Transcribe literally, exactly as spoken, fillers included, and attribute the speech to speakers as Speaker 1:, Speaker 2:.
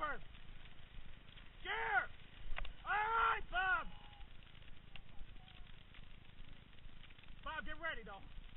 Speaker 1: North. Steer. All right, Bob. Bob, get ready, though.